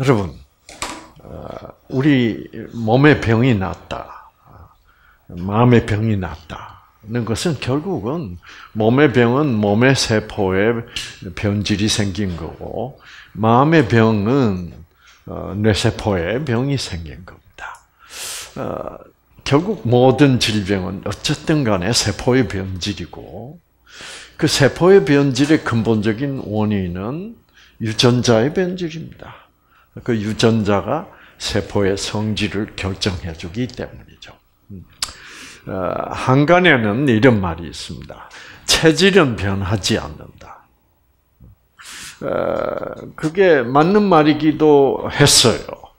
여러분, 우리 몸에 병이 났다, 마음의 병이 났다는 것은 결국은 몸의 병은 몸의 세포에 변질이 생긴 거고, 마음의 병은 뇌세포에 병이 생긴 겁니다. 결국 모든 질병은 어쨌든 간에 세포의 변질이고, 그 세포의 변질의 근본적인 원인은 유전자의 변질입니다. 그 유전자가 세포의 성질을 결정해 주기 때문이죠. 한간에는 이런 말이 있습니다. 체질은 변하지 않는다. 그게 맞는 말이기도 했어요.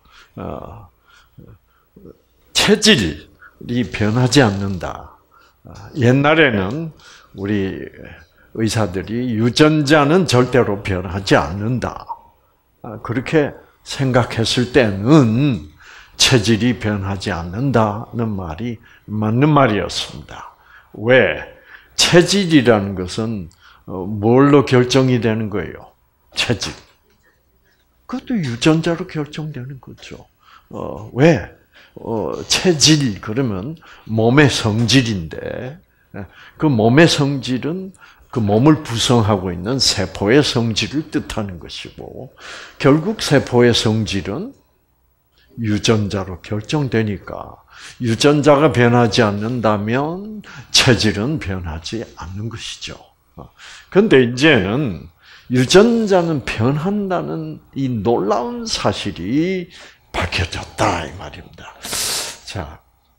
체질이 변하지 않는다. 옛날에는 우리 의사들이 유전자는 절대로 변하지 않는다, 그렇게 생각했을 때는 체질이 변하지 않는다는 말이 맞는 말이었습니다. 왜? 체질이라는 것은 뭘로 결정이 되는 거예요? 체질. 그것도 유전자로 결정되는 거죠. 왜? 체질, 그러면 몸의 성질인데, 그 몸의 성질은 그 몸을 구성하고 있는 세포의 성질을 뜻하는 것이고, 결국 세포의 성질은 유전자로 결정되니까 유전자가 변하지 않는다면 체질은 변하지 않는 것이죠. 그런데 이제는 유전자는 변한다는 이 놀라운 사실이 밝혀졌다 이 말입니다. 자,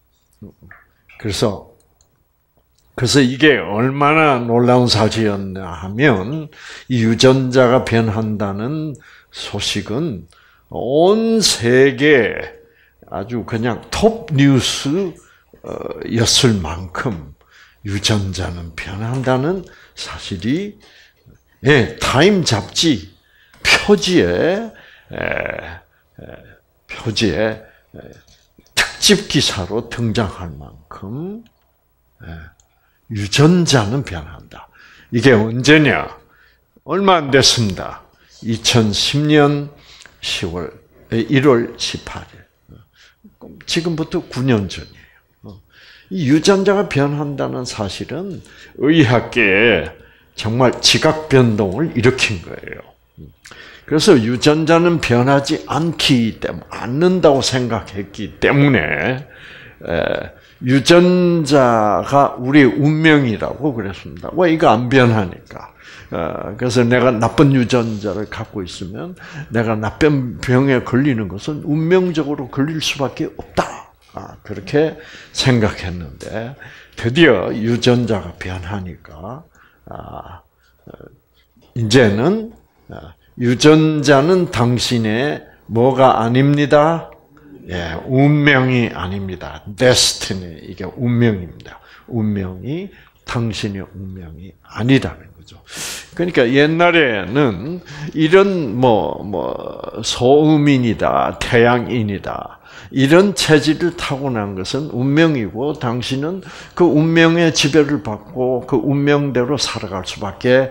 그래서 이게 얼마나 놀라운 사실이었냐 하면, 이 유전자가 변한다는 소식은 온 세계 아주 그냥 톱 뉴스였을 만큼 유전자는 변한다는 사실이 타임 잡지 표지에 특집 기사로 등장할 만큼 유전자는 변한다. 이게 언제냐? 얼마 안 됐습니다. 2010년 1월 18일. 지금부터 9년 전이에요. 이 유전자가 변한다는 사실은 의학계에 정말 지각 변동을 일으킨 거예요. 그래서 유전자는 변하지 않는다고 생각했기 때문에 유전자가 우리의 운명이라고 그랬습니다. 왜 이거 안 변하니까. 그래서 내가 나쁜 유전자를 갖고 있으면 내가 나쁜 병에 걸리는 것은 운명적으로 걸릴 수밖에 없다. 그렇게 생각했는데 드디어 유전자가 변하니까 이제는 유전자는 당신의 뭐가 아닙니다. 운명이 아닙니다. destiny, 이게 운명입니다. 운명이 당신의 운명이 아니라는 거죠. 그러니까 옛날에는 이런 소음인이다, 태양인이다, 이런 체질을 타고난 것은 운명이고 당신은 그 운명의 지배를 받고 그 운명대로 살아갈 수밖에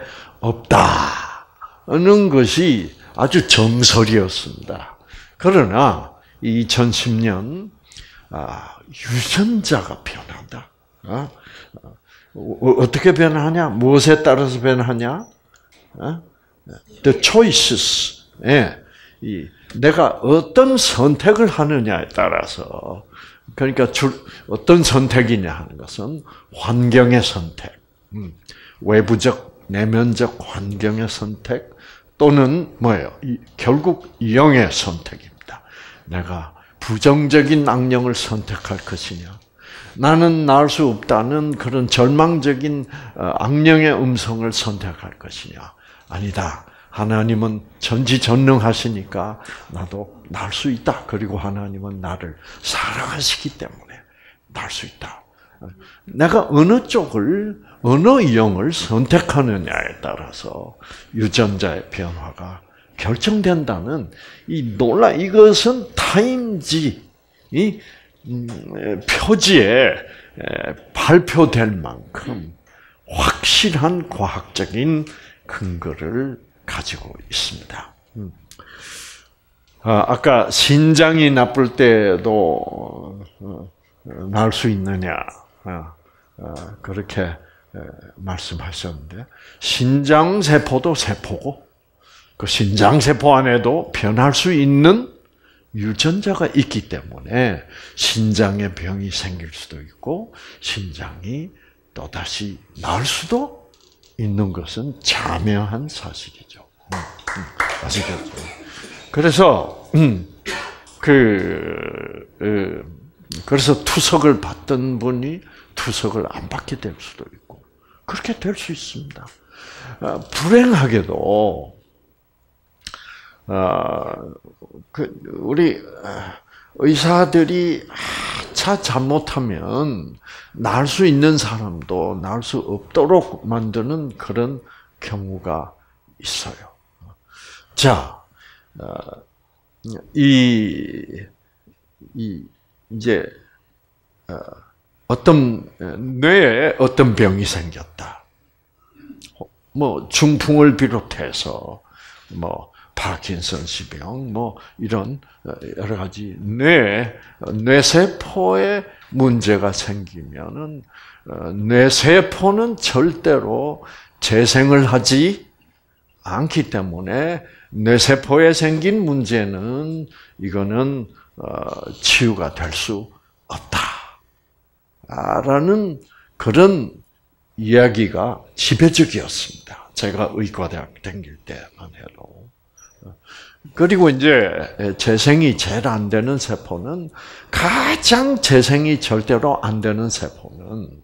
없다는 것이 아주 정설이었습니다. 그러나 2010년 유전자가 변한다. 어떻게 변하냐? 무엇에 따라서 변하냐? The choices. 내가 어떤 선택을 하느냐에 따라서, 그러니까 어떤 선택이냐 하는 것은 환경의 선택, 외부적, 내면적 환경의 선택, 또는 뭐예요? 결국 영의 선택입니다. 내가 부정적인 악령을 선택할 것이냐, 나는 나을 수 없다는 그런 절망적인 악령의 음성을 선택할 것이냐. 아니다. 하나님은 전지전능하시니까 나도 날 수 있다. 그리고 하나님은 나를 사랑하시기 때문에 날 수 있다. 내가 어느 쪽을, 어느 영을 선택하느냐에 따라서 유전자의 변화가 결정된다는 이것은 타임지, 표지에 발표될 만큼 확실한 과학적인 근거를 가지고 있습니다. 아까 신장이 나쁠 때도 날 수 있느냐 그렇게 말씀하셨는데 신장 세포도 세포고 그 신장 세포 안에도 변할 수 있는 유전자가 있기 때문에 신장에 병이 생길 수도 있고 신장이 또다시 나을 수도 있는 것은 자명한 사실이죠. 아시겠죠? 그래서 그래서 투석을 받던 분이 투석을 안 받게 될 수도 있고 그렇게 될 수 있습니다. 불행하게도 우리 의사들이 잘못하면 나을 수 있는 사람도 나을 수 없도록 만드는 그런 경우가 있어요. 자, 이제 어떤 뇌에 어떤 병이 생겼다. 뭐 중풍을 비롯해서 뭐 파킨슨스 병, 뭐 이런 여러 가지 뇌세포에 문제가 생기면은 뇌세포는 절대로 재생을 하지 않기 때문에 뇌세포에 생긴 문제는 이거는 치유가 될 수 없다라는 그런 이야기가 지배적이었습니다. 제가 의과대학 다닐 때만 해도. 그리고 이제 재생이 제일 안 되는 세포는 가장 재생이 절대로 안 되는 세포는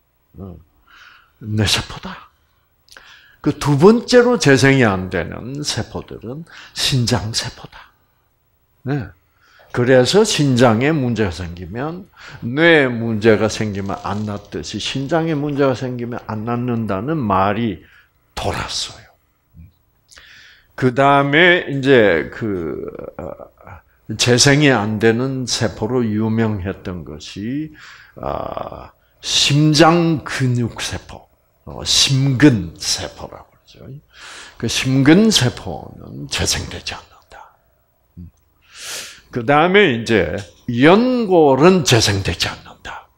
뇌세포다. 그 두 번째로 재생이 안 되는 세포들은 신장세포다. 네. 그래서 신장에 문제가 생기면 뇌에 문제가 생기면 안 낫듯이 신장에 문제가 생기면 안 낫는다는 말이 돌았어요. 그 다음에 이제 재생이 안 되는 세포로 유명했던 것이 심장근육세포, 심근세포라고 그러죠. 그 심근세포는 재생되지 않는다. 그 다음에 이제 연골은 재생되지 않는다.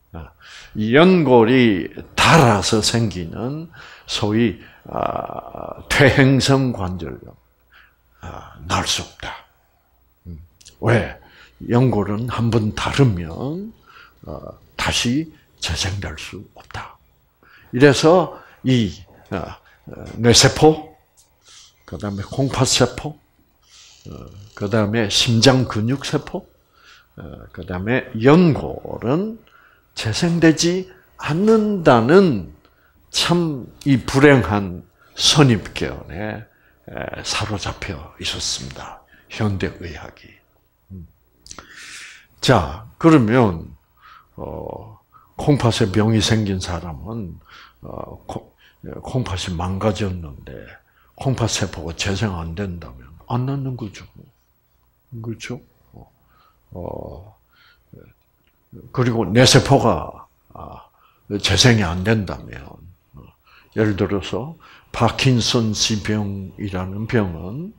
연골이 닳아서 생기는 소위 퇴행성 관절염 나을 수 없다. 왜? 연골은 한번 닳으면 다시 재생될 수 없다. 이래서 이 뇌세포, 그 다음에 공파세포, 그 다음에 심장근육세포, 그 다음에 연골은 재생되지 않는다는 참 이 불행한 선입견에 사로잡혀 있었습니다. 현대의학이. 자, 그러면 콩팥에 병이 생긴 사람은 콩팥이 망가졌는데 콩팥 세포가 재생 안 된다면 안 낫는 거죠. 그렇죠? 그리고 뇌세포가 재생이 안 된다면 예를 들어서 파킨슨스 병이라는 병은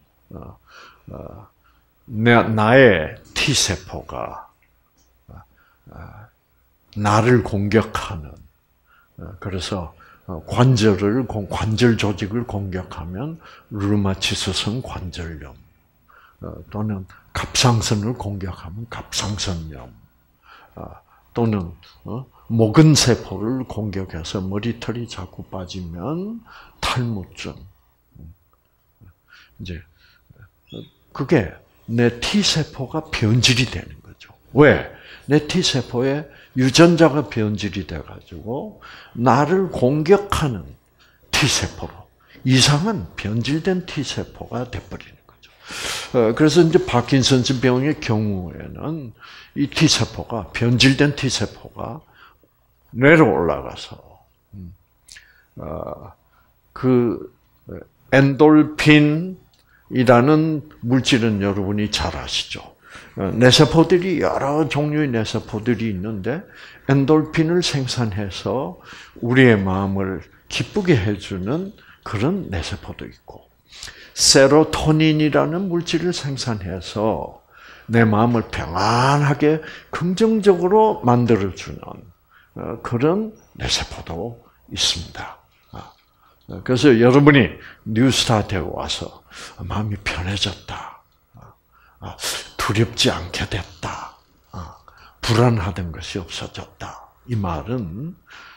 나의 T세포가 나를 공격하는 그래서 관절 조직을 공격하면 류마티스성 관절염 또는 갑상선을 공격하면 갑상선염 또는 모근 세포를 공격해서 머리털이 자꾸 빠지면 탈모증. 이제 그게 내 T 세포가 변질이 되는 거죠. 왜? 내 T 세포에 유전자가 변질이 돼 가지고 나를 공격하는 T 세포로 이상한 변질된 T 세포가 돼 버리는 거죠. 그래서 이제 파킨슨스 병의 경우에는 이 T 세포가 변질된 T 세포가 뇌로 올라가서 그 엔돌핀이라는 물질은 여러분이 잘 아시죠. 뇌세포들이 여러 종류의 뇌세포들이 있는데 엔돌핀을 생산해서 우리의 마음을 기쁘게 해주는 그런 뇌세포도 있고 세로토닌이라는 물질을 생산해서 내 마음을 평안하게 긍정적으로 만들어주는 그런 뇌세포도 있습니다. 그래서 여러분이 뉴스타트에 와서 마음이 편해졌다, 두렵지 않게 됐다, 불안하던 것이 없어졌다. 이 말은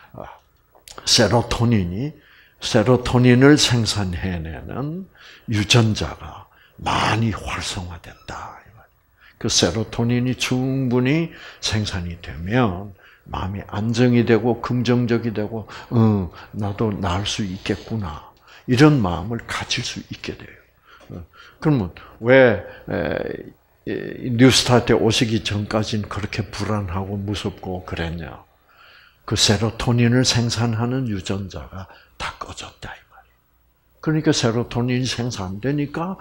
세로토닌을 생산해내는 유전자가 많이 활성화됐다. 그 세로토닌이 충분히 생산이 되면 마음이 안정이 되고 긍정적이 되고 나도 나을 수 있겠구나. 이런 마음을 가질 수 있게 돼요. 그러면 왜 뉴스타트에 오시기 전까지는 그렇게 불안하고 무섭고 그랬냐? 그 세로토닌을 생산하는 유전자가 다 꺼졌다 이 말이에요. 그러니까 세로토닌이 생산되니까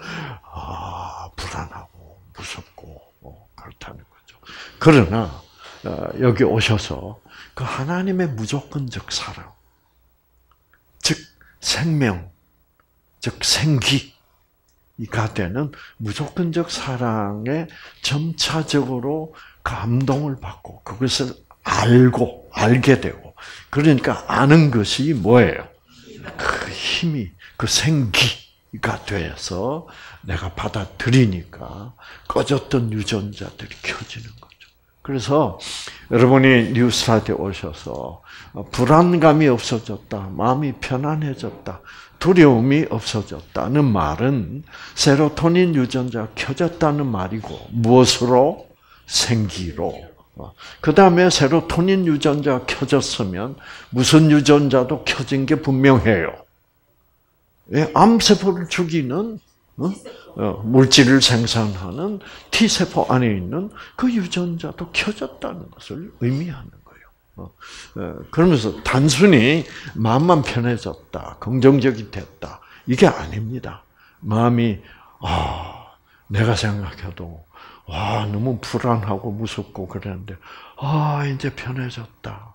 불안하고 무섭고 그렇다는 거죠. 그러나 여기 오셔서 그 하나님의 무조건적 사랑, 즉 생명, 즉 생기가 되는 무조건적 사랑에 점차적으로 감동을 받고 그것을 알게 되고, 그러니까 아는 것이 뭐예요? 그 힘이, 그 생기가 돼서 내가 받아들이니까 꺼졌던 유전자들이 켜지는 거죠. 그래서 여러분이 뉴스타트에 오셔서 불안감이 없어졌다, 마음이 편안해졌다, 두려움이 없어졌다는 말은 세로토닌 유전자가 켜졌다는 말이고, 무엇으로? 생기로. 그 다음에 세로토닌 유전자가 켜졌으면 무슨 유전자도 켜진 게 분명해요. 암세포를 죽이는 물질을 생산하는 T세포 안에 있는 그 유전자도 켜졌다는 것을 의미하는 거예요. 그러면서 단순히 마음만 편해졌다, 긍정적이 됐다, 이게 아닙니다. 마음이 내가 생각해도 너무 불안하고 무섭고 그랬는데 이제 편해졌다.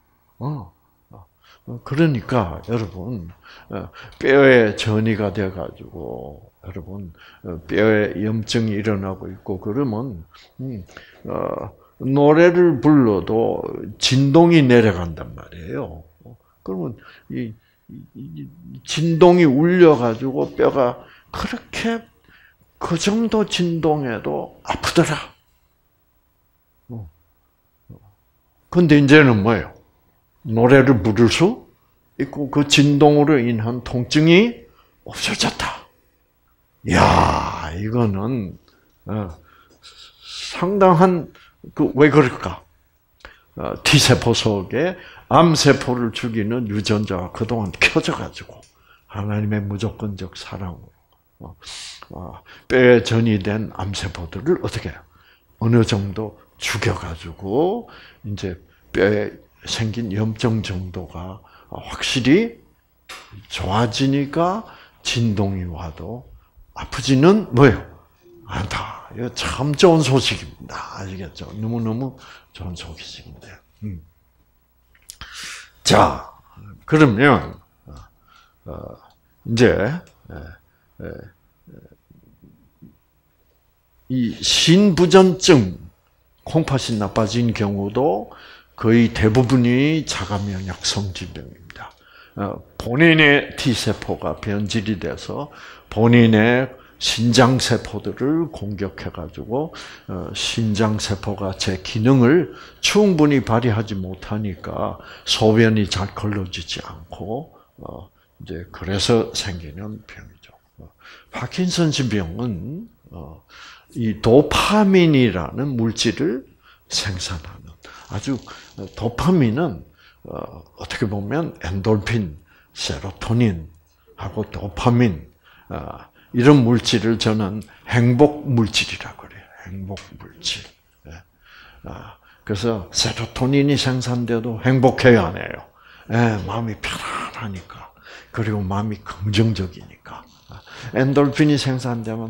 그러니까 여러분 뼈에 전이가 돼가지고 여러분 뼈에 염증이 일어나고 있고 그러면 노래를 불러도 진동이 내려간단 말이에요. 그러면 이 진동이 울려가지고 뼈가 그렇게 그 정도 진동에도 아프더라. 근데 이제는 뭐예요? 노래를 부를 수 있고 그 진동으로 인한 통증이 없어졌다. 이야, 이거는 상당한 왜 그럴까? T세포 속에 암세포를 죽이는 유전자가 그동안 켜져가지고 하나님의 무조건적 사랑으로 뼈에 전이된 암세포들을 어떻게 해요? 어느 정도 죽여가지고 이제 뼈에 생긴 염증 정도가 확실히 좋아지니까 진동이 와도 아프지는 뭐예요? 않다. 이거 참 좋은 소식입니다. 아시겠죠? 너무너무 좋은 소식입니다. 자, 그러면 이제 이 신부전증, 콩팥이 나빠진 경우도 거의 대부분이 자가면역성 질병입니다. 본인의 T세포가 변질이 돼서 본인의 신장세포들을 공격해가지고 신장세포가 제 기능을 충분히 발휘하지 못하니까 소변이 잘 걸러지지 않고 이제 그래서 생기는 병이죠. 파킨슨 질병은 이 도파민이라는 물질을 생산하는 아주 도파민은 어떻게 보면 엔돌핀, 세로토닌하고 도파민 이런 물질을 저는 행복 물질이라고 그래요. 행복 물질. 그래서 세로토닌이 생산돼도 행복해요, 안 해요? 마음이 편안하니까. 그리고 마음이 긍정적이니까. 엔돌핀이 생산되면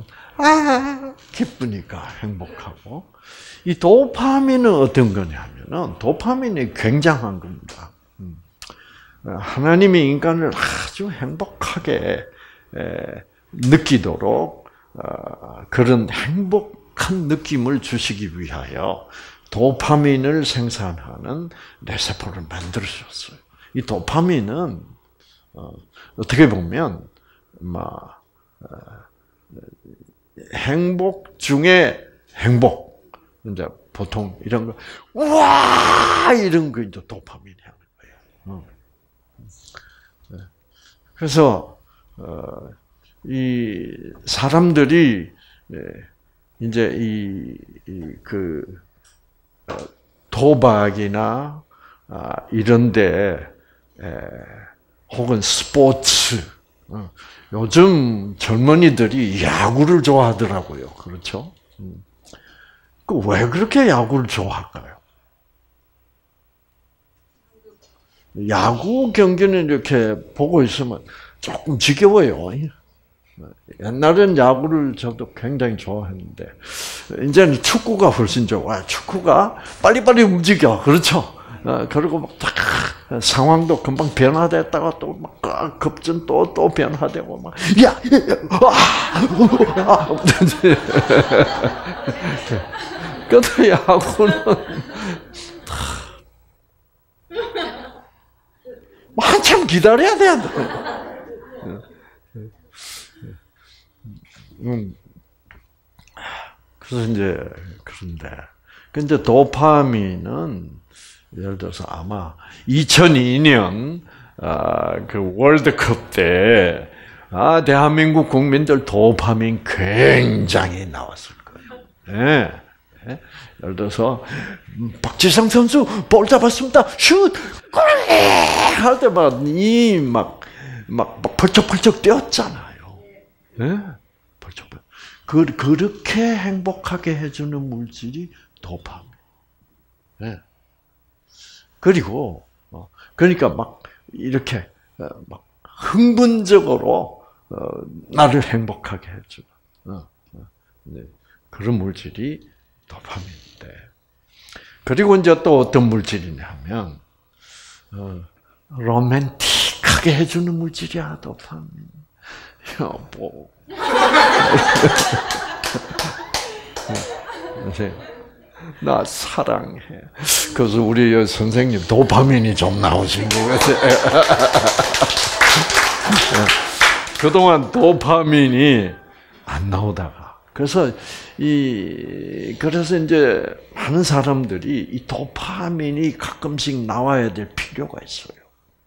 기쁘니까 행복하고. 이 도파민은 어떤 거냐면은 도파민이 굉장한 겁니다. 하나님이 인간을 아주 행복하게 느끼도록 그런 행복한 느낌을 주시기 위하여 도파민을 생산하는 뇌세포를 만들어줬어요. 이 도파민은 어떻게 보면 행복 중에 행복. 이제 보통 이런 거, 와 이런 거 이제 도파민이 하는 거예요. 그래서 이 사람들이 이제 그 도박이나 이런데 혹은 스포츠 요즘 젊은이들이 야구를 좋아하더라고요. 그렇죠? 왜 그렇게 야구를 좋아할까요? 야구 경기는 이렇게 보고 있으면 조금 지겨워요. 옛날엔 야구를 저도 굉장히 좋아했는데 이제는 축구가 훨씬 좋아요. 축구가 빨리빨리 움직여. 그렇죠? 그리고 막 상황도 금방 변화됐다가 또 막 급전 또 변화되고 막 근데 야구는 한참 기다려야 돼. 그래서 이제 그런데 근데 도파민은 예를 들어서 아마 2002년 그 월드컵 때 대한민국 국민들 도파민 굉장히 나왔을 거예요. 네. 네. 예를 들어서 박지성 선수 볼 잡았습니다. 슛! 골! 할 때 막 펄쩍펄쩍 뛰었잖아요. 네? 펄쩍펄쩍. 그렇게 행복하게 해주는 물질이 도파민. 네. 그리고 그러니까 막 이렇게 막 흥분적으로 나를 행복하게 해주는 네. 그런 물질이 도파민인데. 그리고 이제 또 어떤 물질이냐면 로맨틱하게 해주는 물질이야 도파민. 여보. 나 사랑해. 그래서 우리 선생님 도파민이 좀 나오신 것 같아요. 그동안 도파민이 안 나오다가 그래서 이제 많은 사람들이 이 도파민이 가끔씩 나와야 될 필요가 있어요.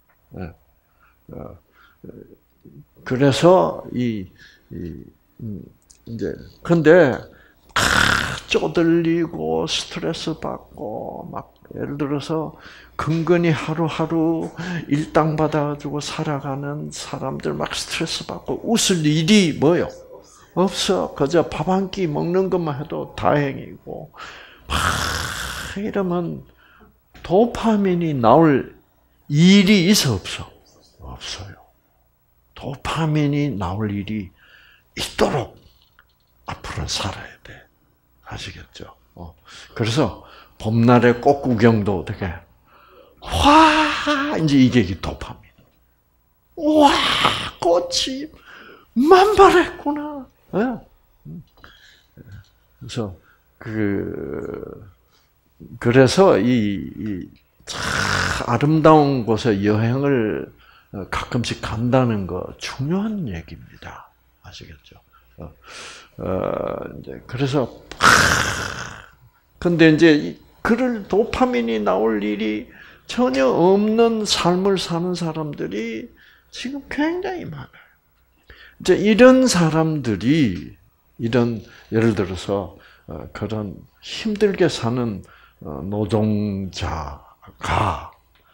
그래서 이제 근데 쪼들리고 스트레스 받고 막 예를 들어서 근근히 하루하루 일당 받아가지고 살아가는 사람들 막 스트레스 받고 웃을 일이 뭐요? 없어. 그저 밥 한 끼 먹는 것만 해도 다행이고 막 이러면 도파민이 나올 일이 있어 없어? 없어요. 도파민이 나올 일이 있도록 앞으로는 살아야 돼. 아시겠죠? 그래서 봄날의 꽃 구경도 어떻게 이제 이게 도파민. 와 꽃이 만발했구나. 그래서 그래서 이 아름다운 곳에 여행을 가끔씩 간다는 거 중요한 얘기입니다. 아시겠죠? 이제 그래서 근데 이제 그럴 도파민이 나올 일이 전혀 없는 삶을 사는 사람들이 지금 굉장히 많아요. 이제 이런 사람들이 예를 들어서 그런 힘들게 사는 노동자가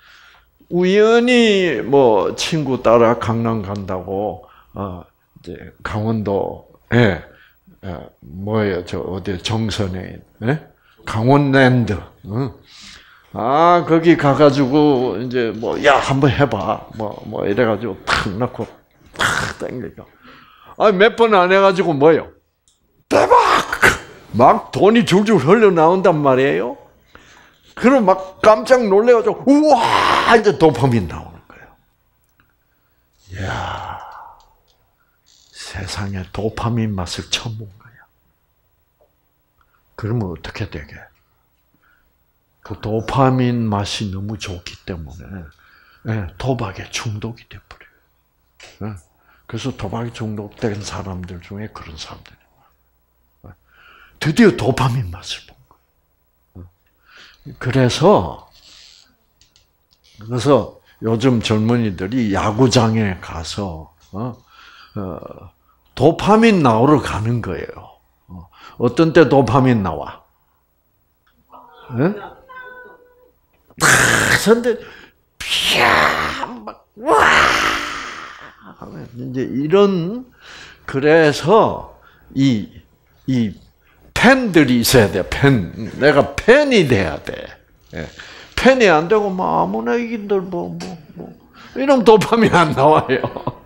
우연히 뭐 친구 따라 강남 간다고 이제 강원도에 뭐예요? 저 어디 정선에 강원랜드. 거기 가가지고 이제 뭐 야 한번 해봐. 뭐 이래가지고 탁 넣고 탁 당기니까 몇 번 안 해가지고 뭐요? 대박! 막 돈이 줄줄 흘러 나온단 말이에요. 그럼 막 깜짝 놀래가지고 우와 이제 도파민 나오는 거예요. 이야 세상에 도파민 맛을 처음 본 거야. 그러면 어떻게 되게? 그 도파민 맛이 너무 좋기 때문에 도박에 중독이 돼버려요. 그래서 도박에 중독된 사람들 중에 그런 사람들이 드디어 도파민 맛을 본 거예요. 그래서 요즘 젊은이들이 야구장에 가서 도파민 나오러 가는 거예요. 어떤 때 도파민 나와? 근데 와 이제 이런 그래서 이 팬들이 있어야 돼. 내가 팬이 돼야 돼. 팬이 안 되고 뭐 아무나 이긴들 뭐 이런 도파민 안 나와요.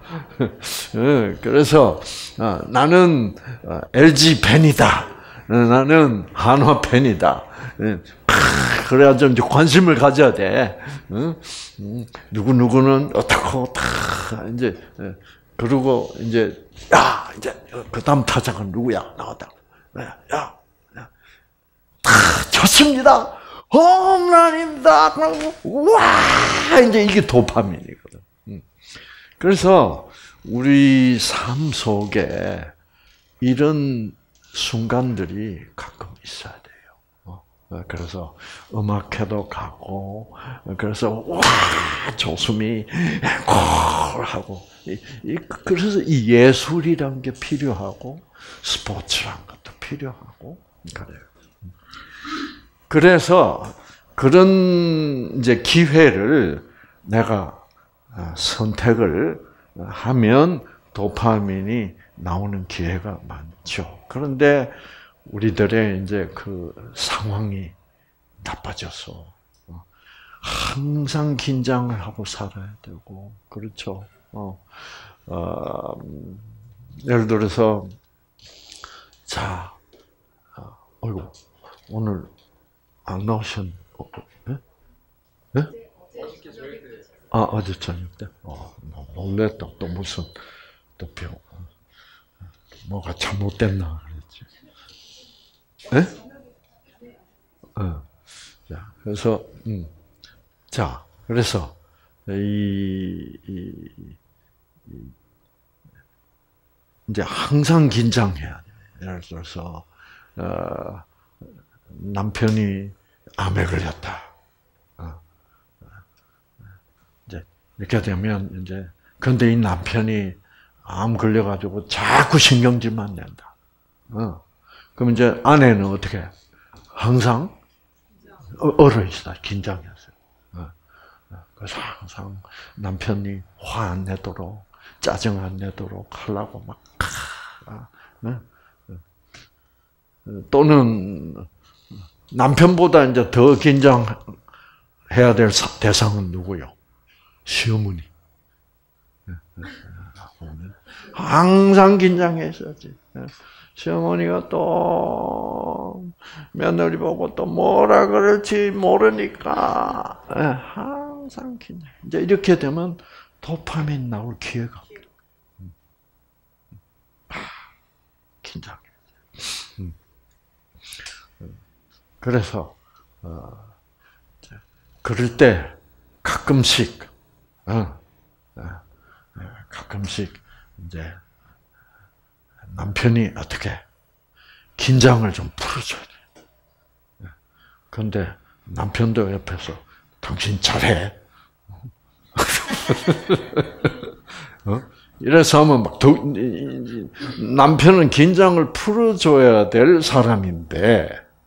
그래서 나는 LG 팬이다. 나는 한화 팬이다. 그래야 좀 관심을 가져야 돼. 누구는 어떻고 다 이제 그리고 이제 이제 그다음 타자가 누구야 나왔다. 야, 좋습니다. 홈런입니다. 와 이제 이게 도파민이거든. 그래서 우리 삶 속에 이런 순간들이 가끔 있어야 돼요. 그래서 음악회도 가고, 그래서 와 조수미 콜하고, 그래서 이 예술이란 게 필요하고 스포츠란 것도 필요하고 그래요. 그래서 그런 이제 기회를 내가 선택을 하면 도파민이 나오는 기회가 많죠. 그런데 우리들의 이제 그 상황이 나빠져서 항상 긴장을 하고 살아야 되고 그렇죠. 예를 들어서 자, 어이구 오늘 안 나오신 네? 어제 저녁 때? 놀랬다. 또 무슨, 뭐가 잘못됐나, 그랬지. 네? 자, 그래서, 그래서, 이제 항상 긴장해야 돼. 예를 들어서, 남편이 암에 걸렸다. 이렇게 되면 이제 근데 이 남편이 암 걸려가지고 자꾸 신경질만 낸다. 그럼 이제 아내는 어떻게? 항상 얼어 있어, 긴장해서. 그래서 항상 남편이 화 안 내도록, 짜증 안 내도록 하려고 막. 또는 남편보다 이제 더 긴장해야 될 대상은 누구요? 시어머니. 항상 긴장해 있어야지. 시어머니가 또 며느리 보고 또 뭐라 그럴지 모르니까 항상 긴장. 이제 이렇게 되면 도파민 나올 기회가 없다. 긴장. 그래서 그럴 때 가끔씩 이제 남편이 어떻게 긴장을 좀 풀어줘야 돼. 그런데 남편도 옆에서 당신 잘해. 이래서 하면 막 남편은 긴장을 풀어줘야 될 사람인데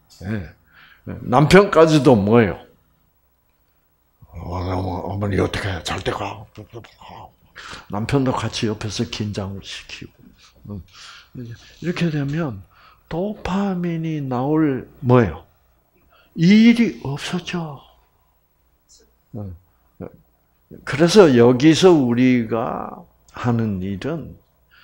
남편까지도 뭐예요? 어머니 어떻게 잘 때가 남편도 같이 옆에서 긴장을 시키고 이렇게 되면 도파민이 나올 뭐예요? 일이 없어져. 그래서 여기서 우리가 하는 일은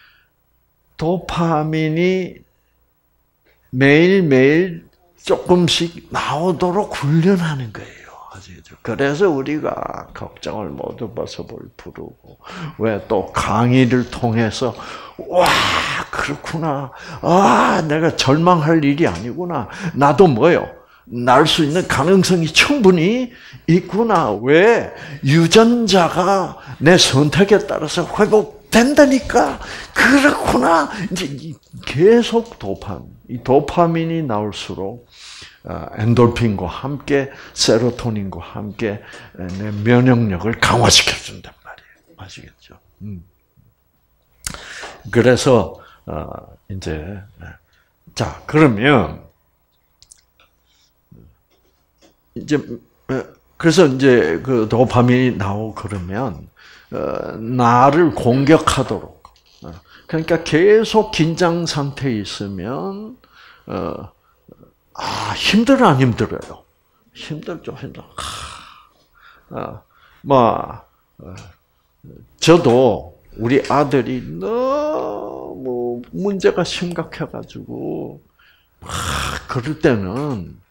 도파민이 매일매일 조금씩 나오도록 훈련하는 거예요. 아시겠죠? 그래서 우리가 걱정을 모두 벗어볼 부르고, 왜 또 강의를 통해서, 와, 그렇구나. 아, 내가 절망할 일이 아니구나. 나도 뭐요? 날 수 있는 가능성이 충분히 있구나. 왜? 유전자가 내 선택에 따라서 회복된다니까. 그렇구나. 이제 계속 이 도파민이 나올수록 엔돌핀과 함께 세로토닌과 함께 내 면역력을 강화시켜준단 말이에요. 아시겠죠? 그래서 이제 자 그러면 이제 그래서 이제 그 도파민이 나오고 그러면 나를 공격하도록 그러니까 계속 긴장 상태에 있으면 힘들어 안 힘들어요? 힘들죠, 힘들어. 저도 우리 아들이 너무 문제가 심각해가지고 그럴 때는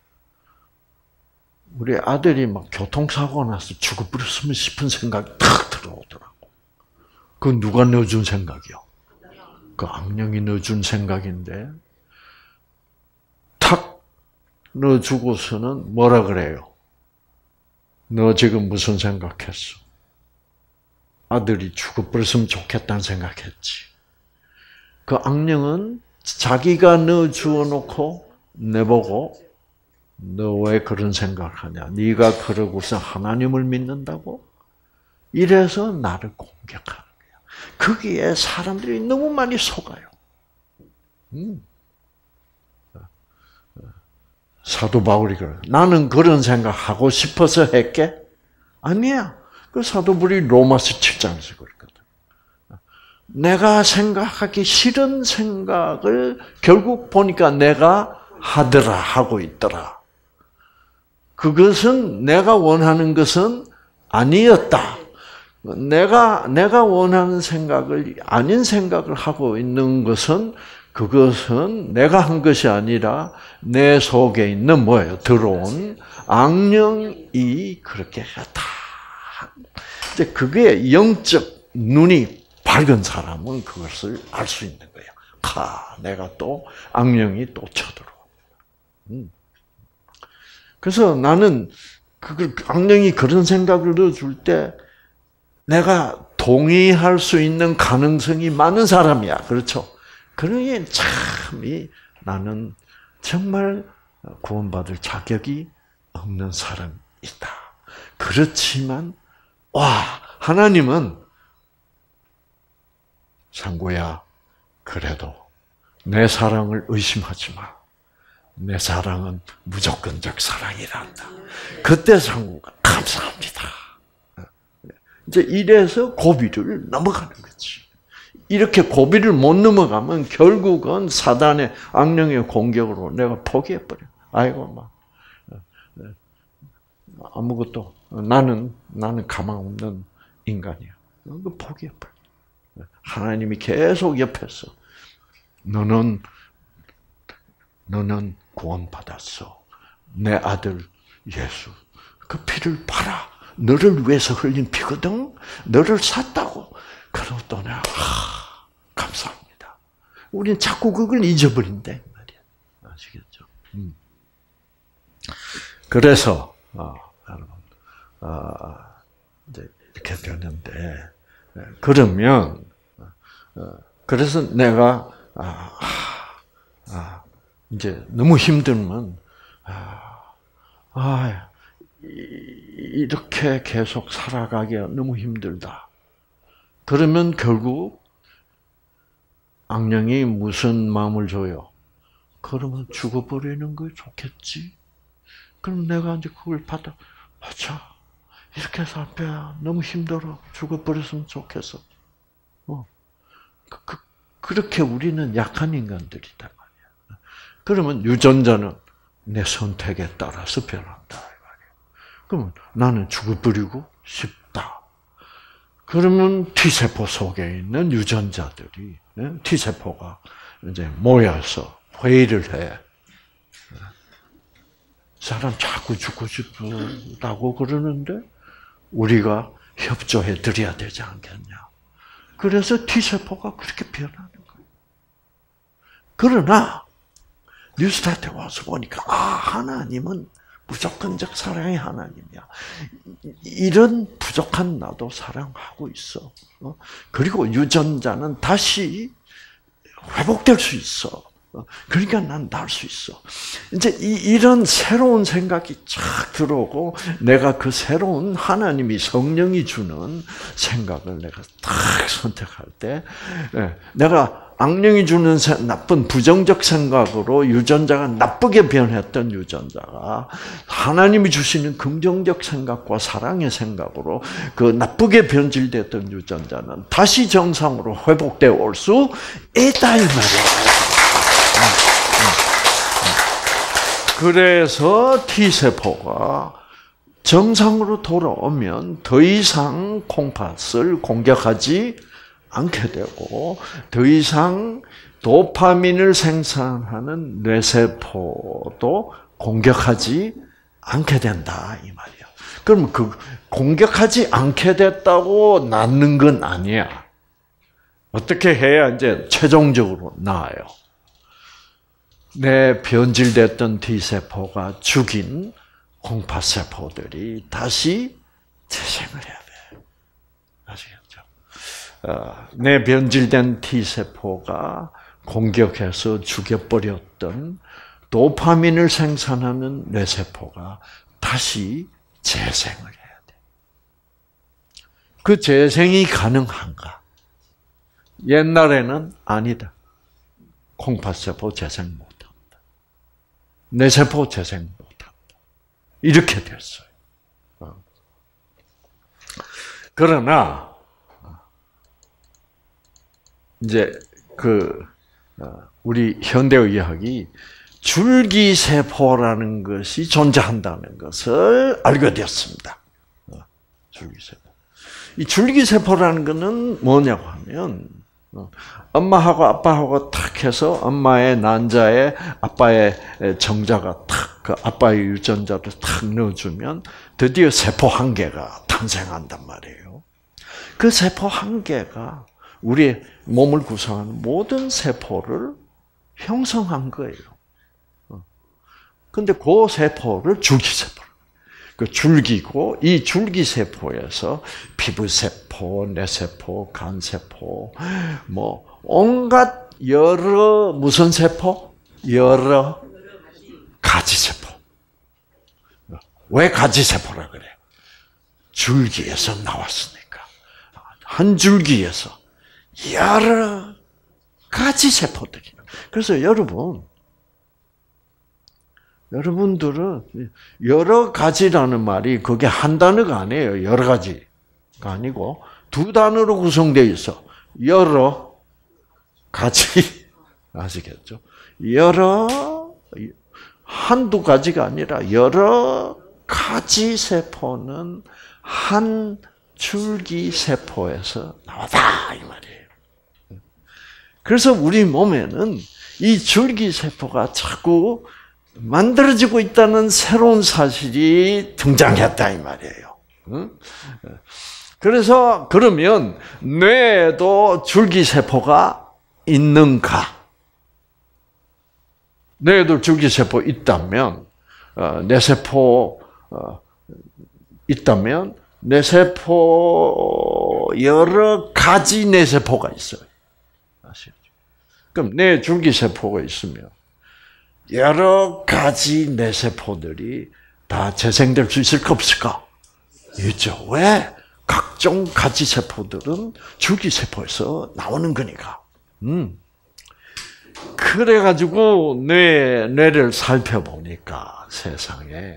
우리 아들이 막 교통사고 나서 죽어버렸으면 싶은 생각이 탁 들어오더라고. 그건 누가 넣어준 생각이요? 그 악령이 넣어준 생각인데 탁 넣어주고서는 뭐라 그래요? 너 지금 무슨 생각했어? 아들이 죽어버렸으면 좋겠다는 생각했지. 그 악령은 자기가 넣어주어 놓고 내보고 너 왜 그런 생각을 하냐? 네가 그러고서 하나님을 믿는다고? 이래서 나를 공격하는 거야. 거기에 사람들이 너무 많이 속아요. 사도 바울이 그래. 나는 그런 생각하고 싶어서 했게? 아니야. 그 사도 바울이 로마서 7장에서 그랬거든. 내가 생각하기 싫은 생각을 결국 보니까 내가 하고 있더라. 그것은 내가 원하는 것은 아니었다. 내가 원하는 생각을 아닌 생각을 하고 있는 것은 그것은 내가 한 것이 아니라 내 속에 있는 뭐예요? 들어온 악령이 그렇게 했다. 이제 그게 영적 눈이 밝은 사람은 그것을 알 수 있는 거예요. 내가 또 악령이 또 쳐들어. 그래서 나는 악령이 그런 생각을 넣어줄 때 내가 동의할 수 있는 가능성이 많은 사람이야. 그렇죠? 그러니 참 나는 정말 구원받을 자격이 없는 사람이다. 그렇지만 하나님은 상구야, 그래도 내 사랑을 의심하지 마. 내 사랑은 무조건적 사랑이란다. 그때 상구가 감사합니다. 이제 이래서 고비를 넘어가는 거지. 이렇게 고비를 못 넘어가면 결국은 사단의 악령의 공격으로 내가 포기해버려. 아이고 아무것도 나는 가망 없는 인간이야. 포기해버려. 하나님이 계속 옆에서 너는 구원받았어. 내 아들 예수 그 피를 봐라. 너를 위해서 흘린 피거든. 너를 샀다고. 그러고 또 내가 감사합니다. 우리는 자꾸 그걸 잊어버린다 말이야. 아시겠죠? 그래서 여러분 이제 이렇게 되는데 그러면 그래서 내가 이제 너무 힘들면 이렇게 계속 살아가기가 너무 힘들다. 그러면 결국 악령이 무슨 마음을 줘요? 그러면 죽어버리는 거 좋겠지. 그럼 내가 이제 그걸 맞아. 이렇게 살펴야 너무 힘들어. 죽어버렸으면 좋겠어. 그렇게 우리는 약한 인간들이다 말이야. 그러면 유전자는 내 선택에 따라서 변한다. 그러면 나는 죽어버리고 싶다. 그러면 T세포 속에 있는 유전자들이, T세포가 이제 모여서 회의를 해. 사람 자꾸 죽고 싶다고 그러는데 우리가 협조해 드려야 되지 않겠냐. 그래서 T세포가 그렇게 변하는 거예요. 그러나 뉴스타트에 와서 보니까 하나님은 무조건적 사랑의 하나님이야. 이런 부족한 나도 사랑하고 있어. 그리고 유전자는 다시 회복될 수 있어. 그러니까 난 나을 수 있어. 이제 이런 새로운 생각이 쫙 들어오고 내가 그 새로운 하나님이 성령이 주는 생각을 내가 딱 선택할 때 내가 악령이 주는 나쁜 부정적 생각으로 유전자가 나쁘게 변했던 유전자가 하나님이 주시는 긍정적 생각과 사랑의 생각으로 그 나쁘게 변질됐던 유전자는 다시 정상으로 회복되어 올 수 있다 이 말이에요. 그래서 T세포가 정상으로 돌아오면 더 이상 콩팥을 공격하지 않게 되고 더 이상 도파민을 생산하는 뇌세포도 공격하지 않게 된다 이 말이야. 그럼 그 공격하지 않게 됐다고 낫는 건 아니야. 어떻게 해야 이제 최종적으로 나아요? 내 변질됐던 T세포가 죽인 콩팥세포들이 다시 재생을 해야 돼. 아시겠죠? 내 변질된 T세포가 공격해서 죽여버렸던 도파민을 생산하는 뇌세포가 다시 재생을 해야 돼. 그 재생이 가능한가? 옛날에는 아니다. 콩팥세포 재생 못한다. 뇌세포 재생 못한다. 이렇게 됐어요. 그러나 이제 우리 현대의학이 줄기세포라는 것이 존재한다는 것을 알게 되었습니다. 줄기세포. 이 줄기세포라는 것은 뭐냐고 하면 엄마하고 아빠하고 탁 해서 엄마의 난자에 아빠의 정자가 탁, 그 아빠의 유전자를 탁 넣어주면 드디어 세포 한 개가 탄생한단 말이에요. 그 세포 한 개가 우리의 몸을 구성하는 모든 세포를 형성한 거예요. 근데 그 세포를 줄기세포. 그 줄기고 이 줄기세포에서 피부세포, 뇌세포, 간세포, 뭐 온갖 여러 무슨 세포? 여러 가지 세포. 왜 가지 세포라 그래요? 줄기에서 나왔으니까. 한 줄기에서 여러 가지 세포들이. 그래서 여러분들은 여러 가지라는 말이 그게 한 단어가 아니에요. 여러 가지가 아니고 두 단어로 구성되어 있어. 여러 가지. 아시겠죠? 한두 가지가 아니라 여러 가지 세포는 한 줄기 세포에서 나왔다 이 말이에요. 그래서 우리 몸에는 이 줄기 세포가 자꾸 만들어지고 있다는 새로운 사실이 등장했다 이 말이에요. 그래서 그러면 뇌에도 줄기세포가 있는가? 뇌에도 줄기세포 있다면 뇌세포 있다면 뇌세포 여러 가지 뇌세포가 있어요. 아시죠? 그럼 뇌 줄기세포가 있으면 여러 가지 뇌세포들이 다 재생될 수 있을까 없을까? 있죠. 왜? 각종 가지 세포들은 줄기세포에서 나오는 거니까. 그래가지고 뇌를 살펴보니까 세상에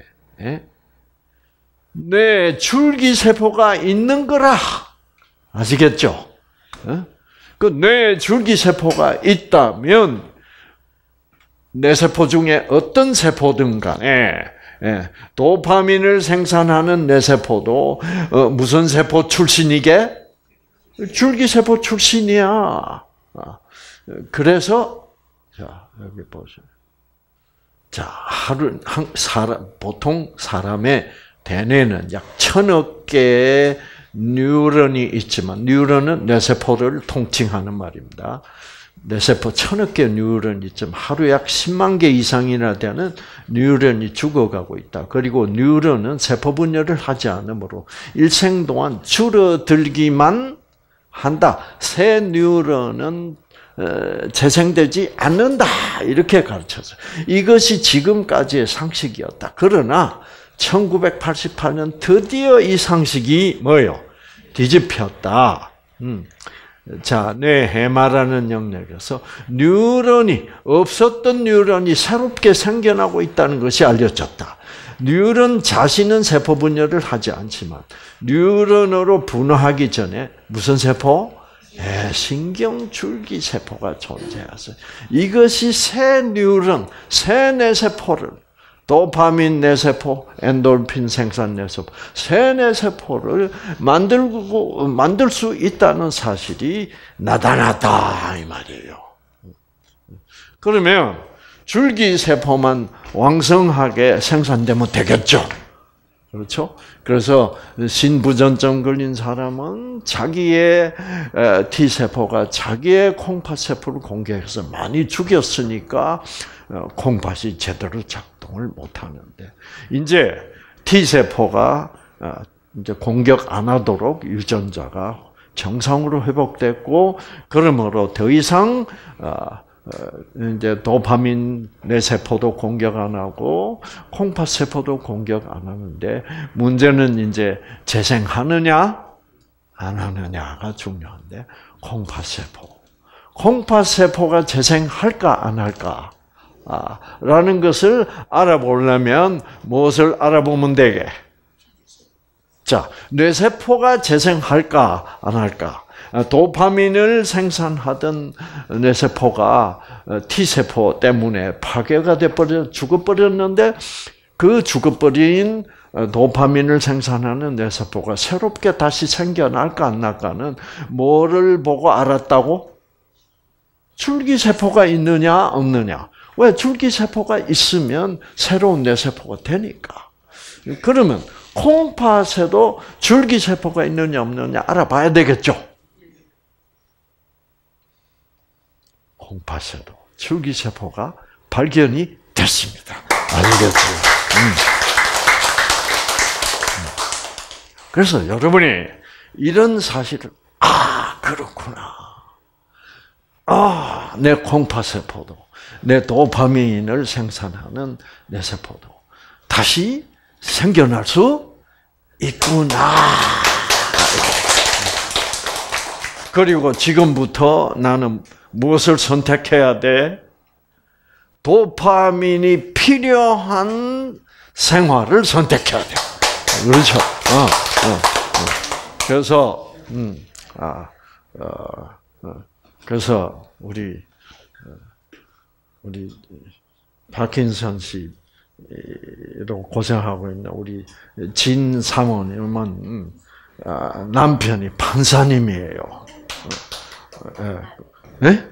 뇌 줄기세포가 있는 거라. 아시겠죠? 그 뇌 줄기세포가 있다면 뇌세포 중에 어떤 세포든 간에 도파민을 생산하는 뇌세포도 무슨 세포 출신이게? 줄기세포 출신이야. 그래서 자 여기 보세요. 자, 보통 사람의 대뇌는 약 1000억 개의 뉴런이 있지만, 뉴런은 뇌세포를 통칭하는 말입니다. 뇌세포 1000억 개 뉴런이 있지만 하루 약 10만 개 이상이나 되는 뉴런이 죽어가고 있다. 그리고 뉴런은 세포 분열을 하지 않으므로 일생 동안 줄어들기만 한다. 새 뉴런은 재생되지 않는다. 이렇게 가르쳐서 이것이 지금까지의 상식이었다. 그러나 1988년 드디어 이 상식이 뭐예요? 뒤집혔다. 자, 뇌해마라는 영역에서 없었던 뉴런이 새롭게 생겨나고 있다는 것이 알려졌다. 뉴런 자신은 세포 분열을 하지 않지만 뉴런으로 분화하기 전에 무슨 세포? 신경줄기 세포가 존재해서 이것이 새 뉴런, 새 뇌세포를 도파민 뇌세포, 엔돌핀 생산 뇌세포, 새 뇌세포를 만들 수 있다는 사실이 나타났다 이 말이에요. 그러면 줄기세포만 왕성하게 생산되면 되겠죠. 그렇죠? 그래서 신부전증 걸린 사람은 자기의 T세포가 자기의 콩팥세포를 공격해서 많이 죽였으니까 콩팥이 제대로 작동을 못하는데, 이제 T세포가 이제 공격 안 하도록 유전자가 정상으로 회복됐고, 그러므로 더 이상 이제 도파민 뇌세포도 공격 안 하고 콩팥세포도 공격 안 하는데, 문제는 이제 재생하느냐 안 하느냐가 중요한데, 콩팥세포가 재생할까 안 할까 라는 것을 알아보려면 무엇을 알아보면 되게? 자, 뇌세포가 재생할까 안 할까? 도파민을 생산하던 뇌세포가 T세포 때문에 파괴가 죽어버렸는데, 그 죽어버린 도파민을 생산하는 뇌세포가 새롭게 다시 생겨날까 안 날까는 뭐를 보고 알았다고? 줄기세포가 있느냐 없느냐. 왜? 줄기세포가 있으면 새로운 뇌세포가 되니까. 그러면 콩팥에도 줄기세포가 있느냐 없느냐 알아봐야 되겠죠. 콩팥에도 줄기세포가 발견이 됐습니다. 알겠죠? 그래서 여러분이 이런 사실을, 그렇구나. 내 콩팥세포도, 내 도파민을 생산하는 내 세포도 다시 생겨날 수 있구나. 그리고 지금부터 나는 무엇을 선택해야 돼? 도파민이 필요한 생활을 선택해야 돼. 그렇죠? 그래서 우리 파킨슨 씨로 고생하고 있는 우리 진 사모님은 남편이 판사님이에요. 네?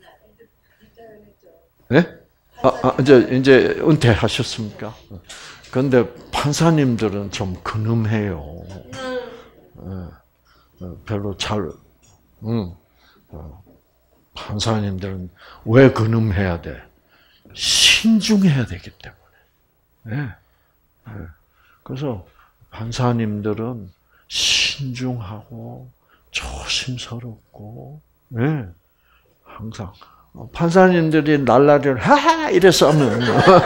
네? 이제 은퇴하셨습니까? 그런데 판사님들은 좀 근엄해요. 별로 판사님들은 왜 근엄해야 돼? 신중해야 되기 때문에. 그래서 판사님들은 신중하고 조심스럽고, 항상 판사님들이 날라리를 하하 이래서 하면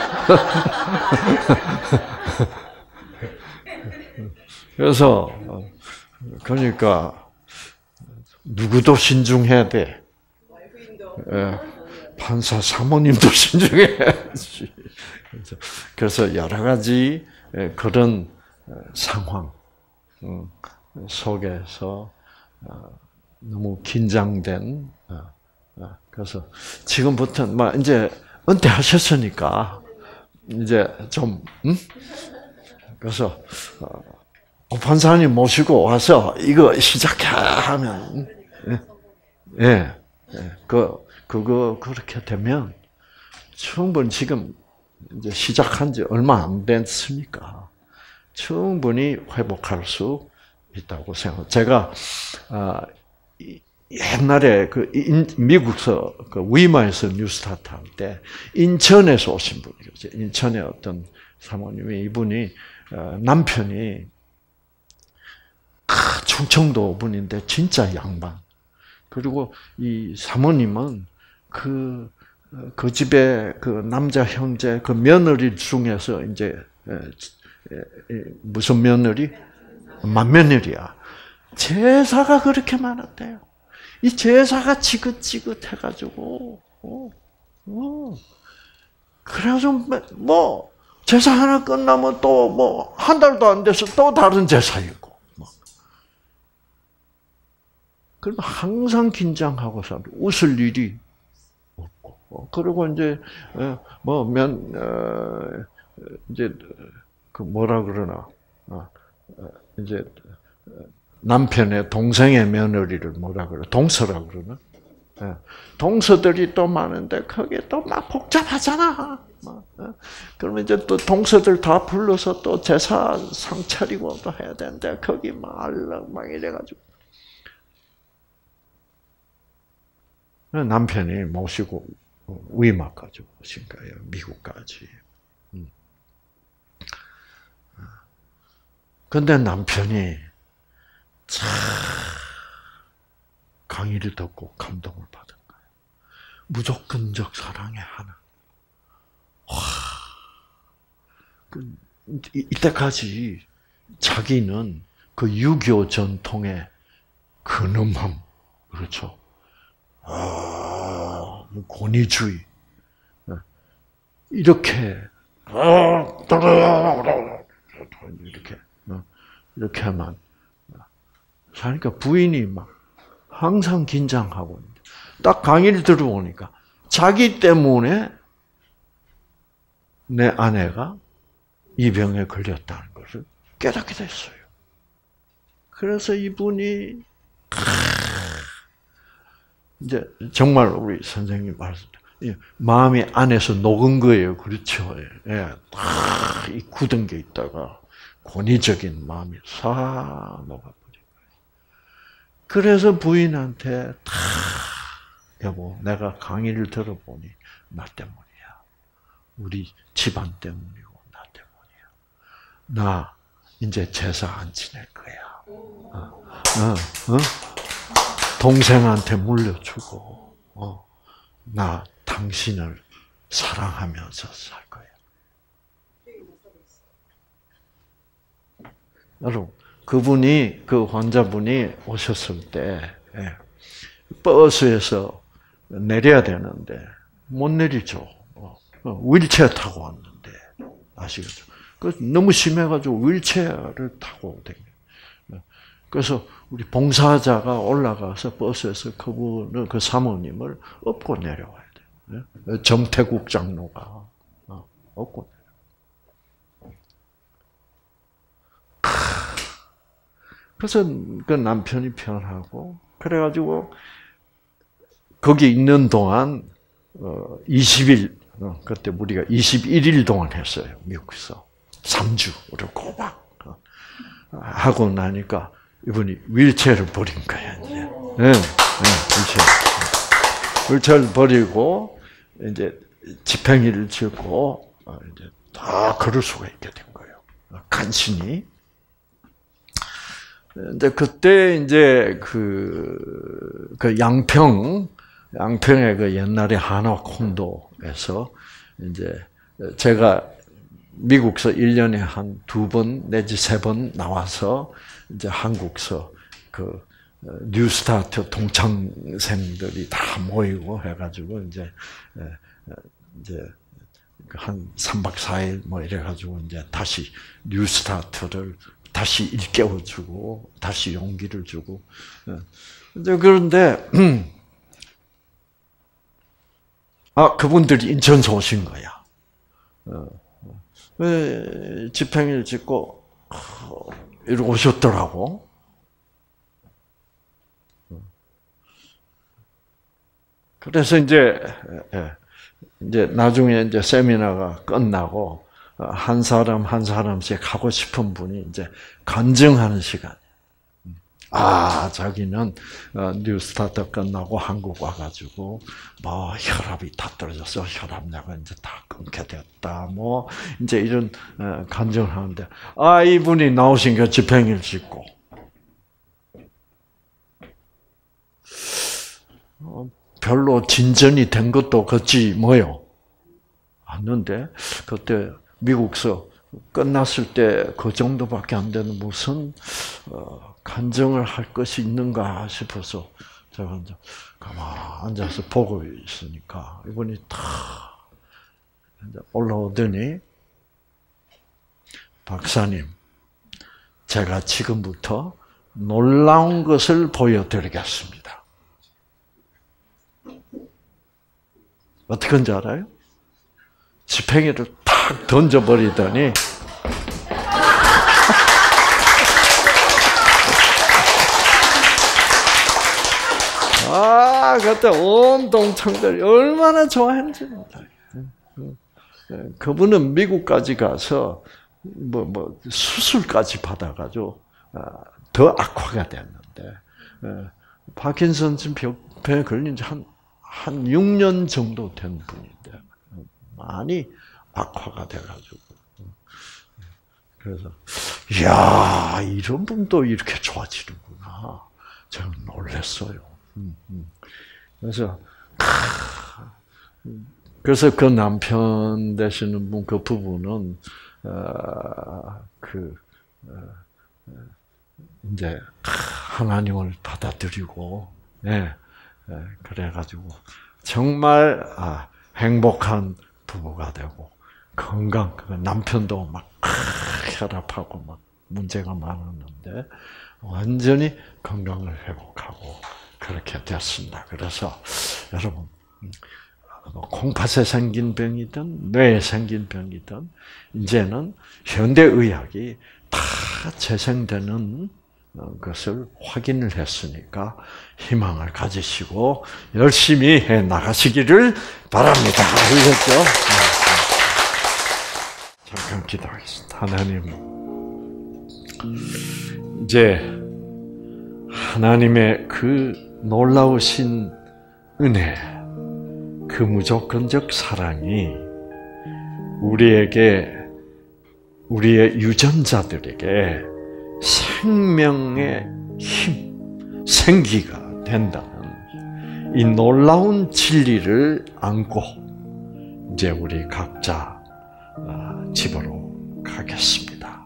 그래서 그러니까 누구도 신중해야 돼. 판사 사모님도 신중해야지. 그래서 여러 가지 그런 상황 속에서 너무 긴장된. 그래서 지금부터는 이제 은퇴하셨으니까 이제 좀 그래서 판사님 모시고 와서 이거 시작해 하면 그거 그렇게 되면 충분히 지금 이제 시작한 지 얼마 안 됐으니까 충분히 회복할 수 있다고 생각해요. 제가 옛날에 미국서 위마에서 뉴스타트 할 때 인천에서 오신 분이었어요. 인천의 어떤 사모님이 이분이 남편이 충청도 분인데 진짜 양반. 그리고 이 사모님은 그 집에 그 남자 형제 그 며느리 중에서 이제 무슨 며느리? 맏며느리야. 제사가 그렇게 많았대요. 이 제사가 지긋지긋해가지고, 그래가지고, 제사 하나 끝나면 또 한 달도 안 돼서 또 다른 제사이고. 그럼 항상 긴장하고 살고, 웃을 일이 없고. 그리고 이제, 이제, 뭐라 그러나, 이제, 남편의 동생의 며느리를 뭐라 그래? 동서라 그러나? 동서들이 또 많은데 거기에 또 막 복잡하잖아. 그러면 이제 또 동서들 다 불러서 또 제사상 차리고 또 해야 되는데 거기 막 이래가지고 남편이 모시고 위마까지 오신 거예요. 미국까지. 근데 남편이 참 강의를 듣고 감동을 받은 거예요. 무조건적 사랑의 하나. 와, 이때까지 자기는 그 유교 전통의 근엄함, 그렇죠? 권위주의 이렇게만 사니까 부인이 막 항상 긴장하고 있는데 딱 강의를 들어보니까 자기 때문에 내 아내가 이 병에 걸렸다는 것을 깨닫게 됐어요. 그래서 이분이 이제 정말 우리 선생님 말씀대로 마음이 안에서 녹은 거예요. 그렇죠. 예, 이 굳은 게 있다가 권위적인 마음이 싹 녹아버린 거예요. 그래서 부인한테 여보, 내가 강의를 들어보니 나 때문이야. 우리 집안 때문이고 나 때문이야. 나 이제 제사 안 지낼 거야. 동생한테 물려주고 나 당신을 사랑하면서 살 거야. 여러분, 그 환자분이 오셨을 때 버스에서 내려야 되는데 못 내리죠. 휠체어 타고 왔는데 아시겠죠? 너무 심해가지고 휠체어를 타고 다녀요. 그래서 우리 봉사자가 올라가서 버스에서 그 사모님을 업고 내려와야 돼요. 정태국 장로가 업고 내려. 그래서 그 남편이 편하고 그래가지고 거기 있는 동안 20일 그때 우리가 21일 동안 했어요. 미국에서 3주를 꼬박 하고 나니까 이분이 휠체어를 버린 거예요. 이제. 휠체어를 버리고 이제 지팽이를 짚고 이제 다 걸을 수가 있게 된 거예요. 간신히. 이제 그때 이제 그 양평의 그 옛날에 한화 콘도에서 이제 제가 미국서 1년에 한 2번 내지 3번 나와서 이제 한국서 그 뉴스타트 동창생들이 다 모이고 해가지고 이제 한 3박 4일 뭐 이래가지고 이제 다시 뉴스타트를 다시 일깨워주고 다시 용기를 주고 이제 그런데 그분들이 인천서 오신 거야. 지팽이를 짚고 이러고 오셨더라고. 그래서 이제 이제 나중에 이제 세미나가 끝나고 한 사람 한 사람씩 하고 싶은 분이 이제 간증하는 시간. 자기는 뉴스타트 끝나고 한국 와가지고 뭐 혈압이 다 떨어져서 혈압약은 이제 다 끊게 됐다. 뭐 이제 이런 간증을 하는데 이분이 나오신 게 집행일 짓고 별로 진전이 된 것도 같지 뭐요. 않는데 그때 미국서 끝났을 때 그 정도밖에 안 되는 무슨 간증을 할 것이 있는가 싶어서 제가 이제 가만 앉아서 보고 있으니까 이분이 탁 올라오더니 박사님, 제가 지금부터 놀라운 것을 보여드리겠습니다. 어떻게 한지 알아요? 지팽이를 탁 던져버리더니 그때 온 동창들이 얼마나 좋아했는지 몰라요. 그분은 미국까지 가서 수술까지 받아가지고 더 악화가 됐는데 파킨슨슨 병에 걸린 지 한 6년 정도 된 분인데 많이 악화가 돼가지고 그래서 이야 이런 분도 이렇게 좋아지는구나. 제가 놀랐어요. 그래서 그 남편 되시는 분, 그 부부는 이제 하나님을 받아들이고, 그래가지고 정말 행복한 부부가 되고 건강. 남편도 막 혈압하고 막 문제가 많았는데 완전히 건강을 회복하고. 그렇게 됐습니다. 그래서 여러분 콩팥에 생긴 병이든 뇌에 생긴 병이든 이제는 현대 의학이 다 재생되는 것을 확인을 했으니까 희망을 가지시고 열심히 해 나가시기를 바랍니다. 알겠죠? 잠깐 기도하겠습니다. 하나님, 이제 하나님의 그 놀라우신 은혜, 그 무조건적 사랑이 우리에게, 우리의 유전자들에게 생명의 힘, 생기가 된다는 이 놀라운 진리를 안고 이제 우리 각자 집으로 가겠습니다.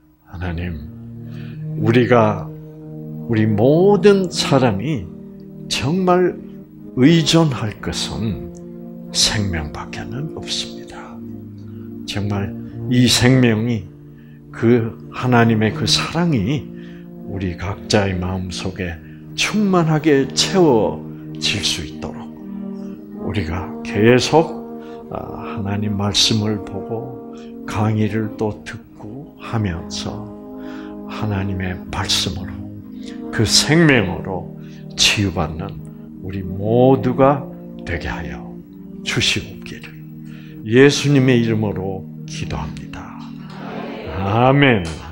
하나님, 우리 모든 사람이 정말 의존할 것은 생명밖에는 없습니다. 정말 이 생명이 그 하나님의 그 사랑이 우리 각자의 마음속에 충만하게 채워질 수 있도록 우리가 계속 하나님 말씀을 보고 강의를 또 듣고 하면서 하나님의 말씀으로 그 생명으로 치유받는 우리 모두가 되게 하여 주시옵기를 예수님의 이름으로 기도합니다. 아멘.